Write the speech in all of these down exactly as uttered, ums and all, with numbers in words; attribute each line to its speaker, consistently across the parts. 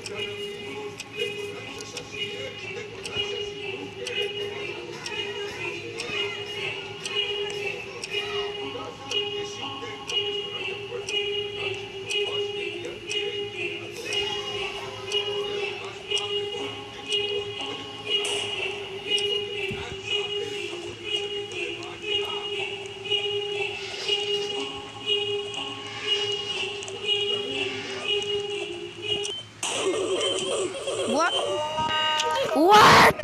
Speaker 1: What? What?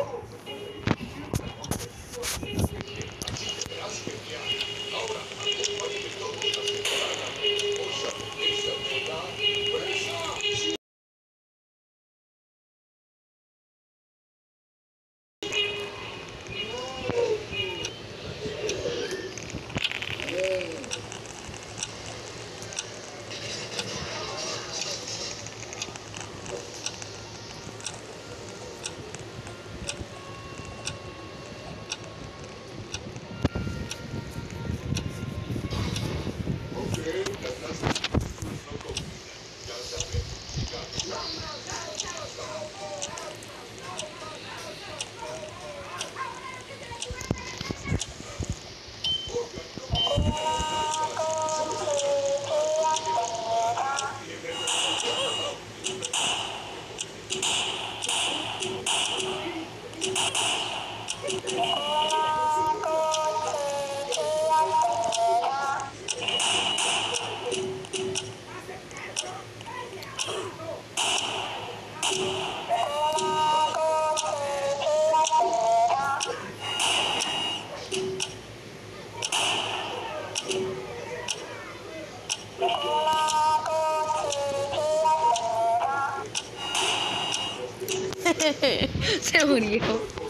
Speaker 1: Se murió.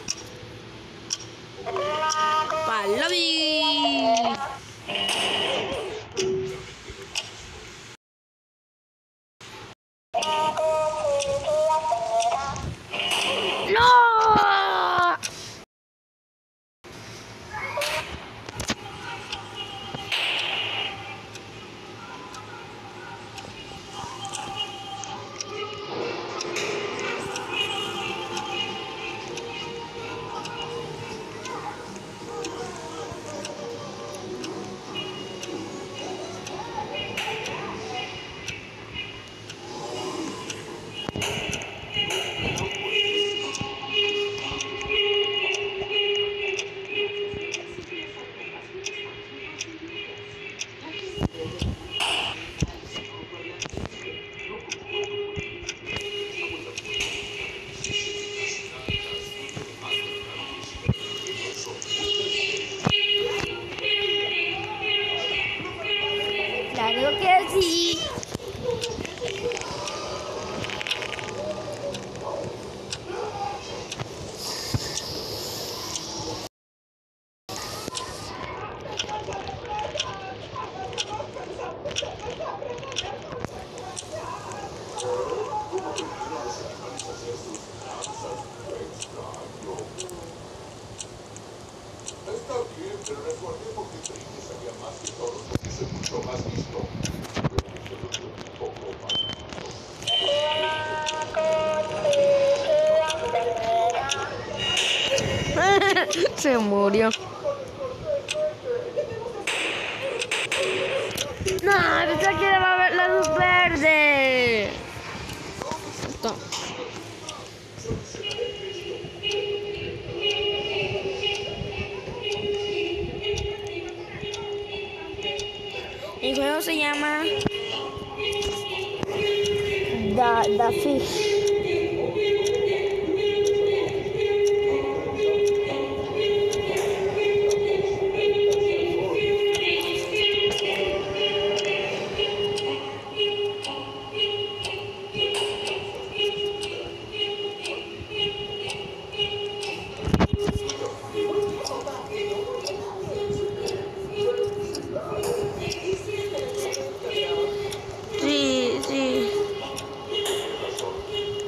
Speaker 1: Palabi. No. Claro que sí.
Speaker 2: Está bien, pero recordemos que Trinity sabía más que todos porque es mucho más listo. Un poco más
Speaker 1: listo. Se murió. No, pensaba que va a ver la luz verde. Esto. El juego se llama The, The Fish. Sí, sí.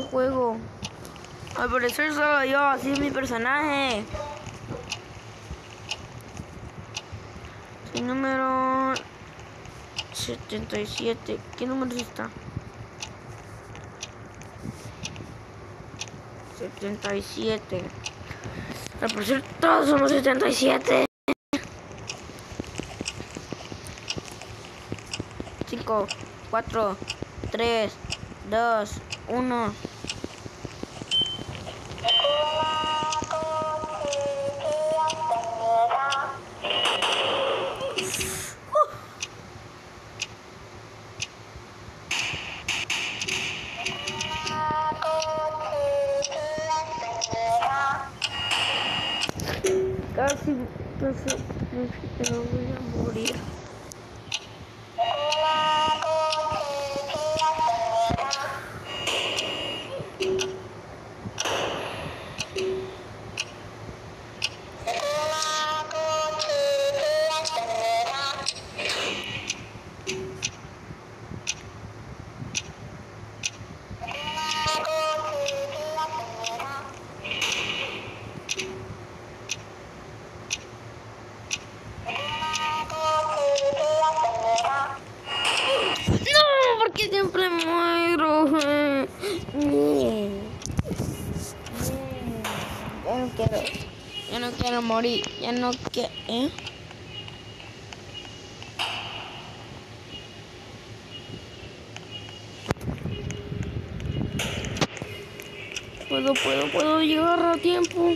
Speaker 1: juego. Al parecer solo yo, así es mi personaje. El número setenta y siete. ¿Qué número está? setenta y siete. Al parecer todos somos setenta y siete. cinco, cuatro, tres, dos, uno. Casi, casi, casi me voy a morir. Que siempre muero. Ya no quiero. Ya no quiero morir. Ya no quiero. ¿Eh? Puedo, puedo, puedo llegar a tiempo.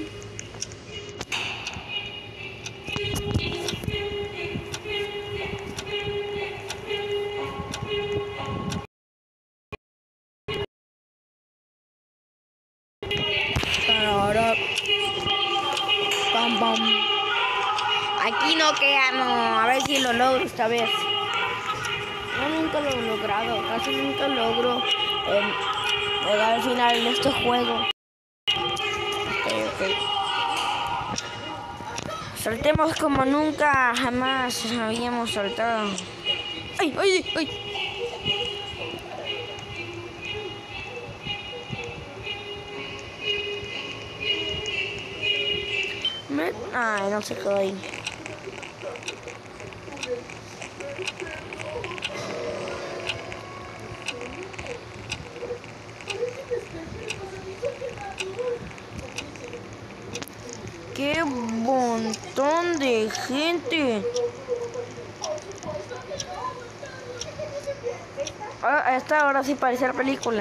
Speaker 1: Pam, pam. Aquí no queda, no. A ver si lo logro esta vez. Yo nunca lo he logrado. Casi nunca logro eh, llegar al final en este juego. Okay, okay. Saltemos como nunca jamás habíamos saltado. ¡Ay, ay, ay! Me... Ay, no se quedó ahí. ¡Qué montón de gente! Ah, a esta hora sí parece la película.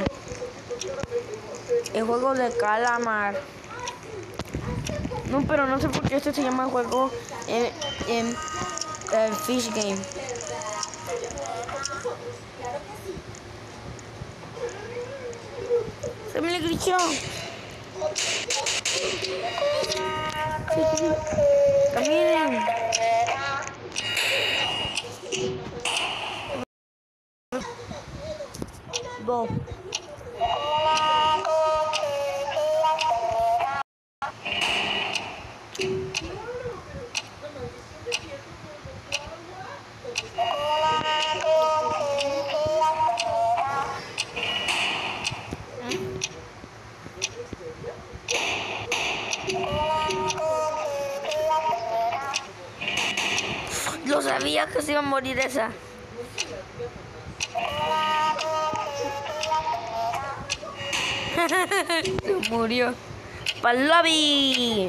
Speaker 1: El juego de calamar. No, pero no sé por qué este se llama juego en, en, en Fish Game. Se me le glitchó. Sí, sí, sí. Caminen. Go. Yo sabía que se iba a morir esa. Se murió. ¡Pa'l lobby!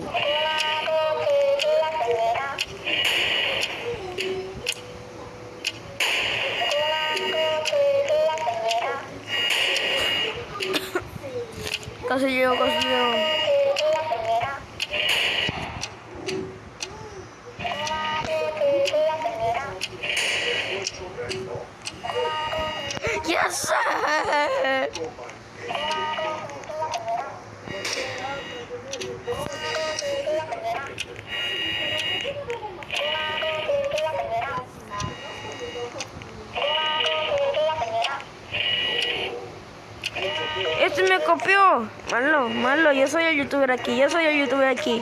Speaker 1: Casi llego, casi llego. Yes! Este me copió. Malo, malo. Yo soy el youtuber aquí. Yo soy el youtuber aquí.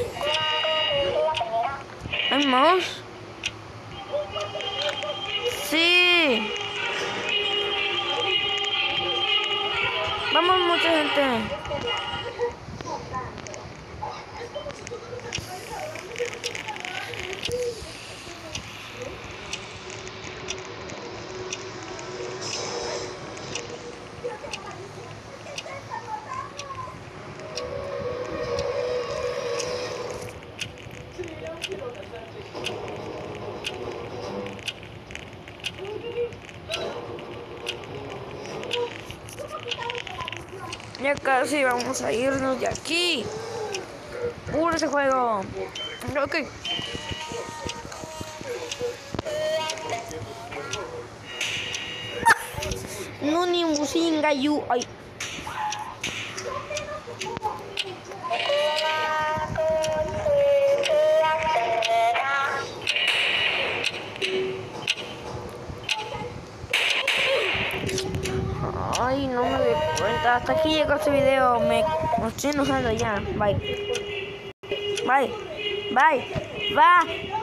Speaker 1: ¿Hay más? Sí. Vamos, mucha gente. Ya casi vamos a irnos de aquí. Puro ese juego. Ok. No ni un bucinga you. Ay. Ay, no me doy cuenta. Hasta aquí llegó este video. Me, me estoy enojando ya. Bye. Bye. Bye. Bye.